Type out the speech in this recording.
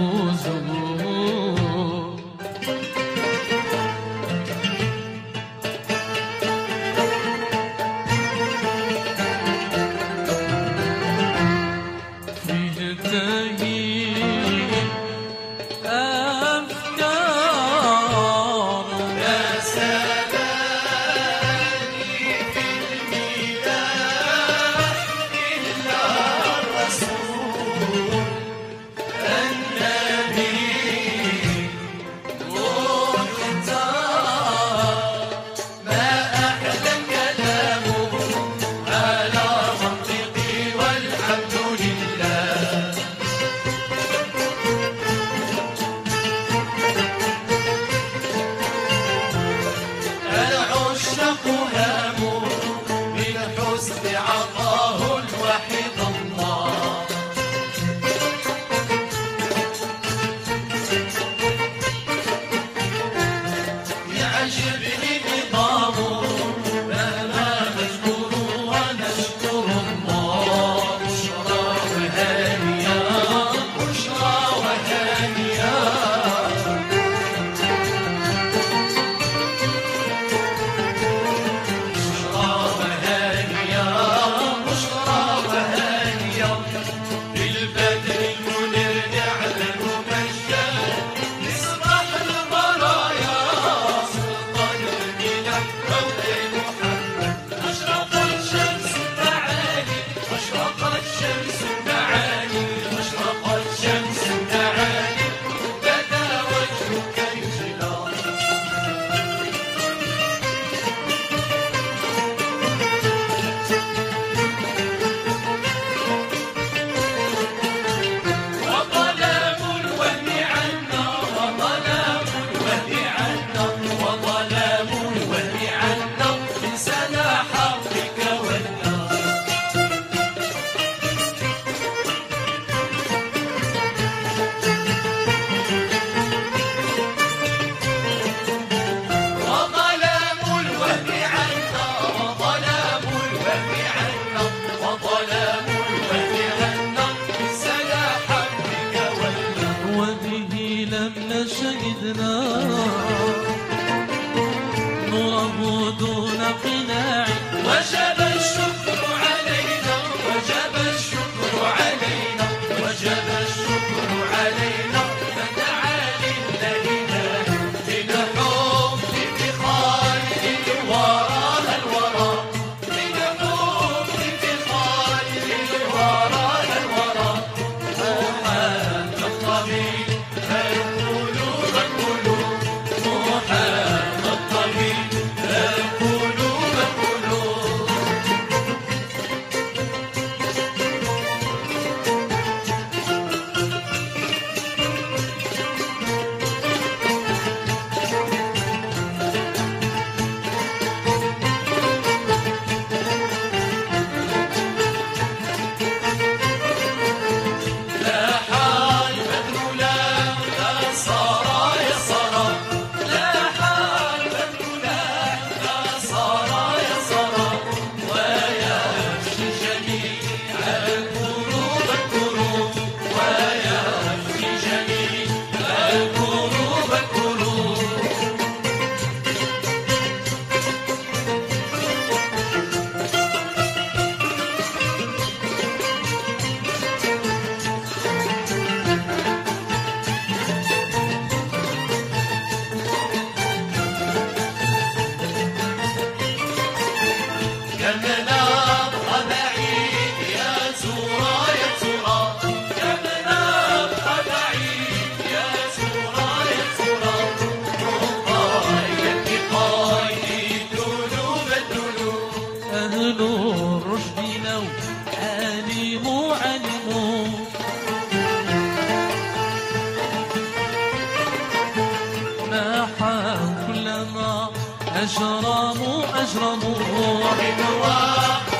نوره دون قناع. وجب الشكر علينا، وجب الشكر علينا، وجب الشكر علينا. فدعا لله لنحوم بخالد وراء الورى، لنحوم بخالد وراء الورى. محمد الطبيب القلوب القلوب، محمد الطبيب القلوب القلوب. لاح البدر لا صار يسرى، لاح البدر لا صار يسرى. ويفشي جميع الكروب الكروب، ويفشي جميع الكروب الكروب. كم نبقى بعيد يا زورا يا زورا، كم نبقى بعيد يا زورا يا زورا. رقاية قايد دلوب الدلوب. أهل الرشد لو علموا علموا، ناحوا كلما أجرموا أجرموا.